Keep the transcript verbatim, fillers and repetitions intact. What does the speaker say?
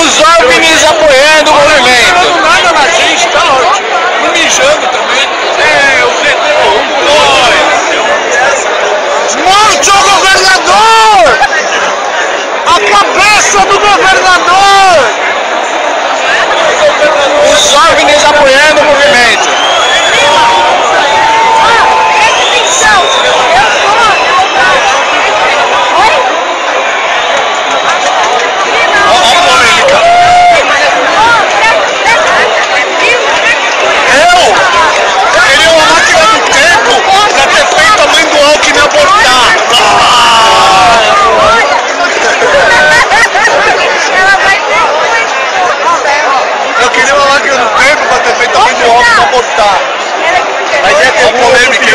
Os OVNIs apoiando o movimento. Não nada na gente, tá ótimo. Não mijando também. É, o Zé Monte o governador! A cabeça do governador! Os OVNIs apoiando o movimento. Mas é que o polêmico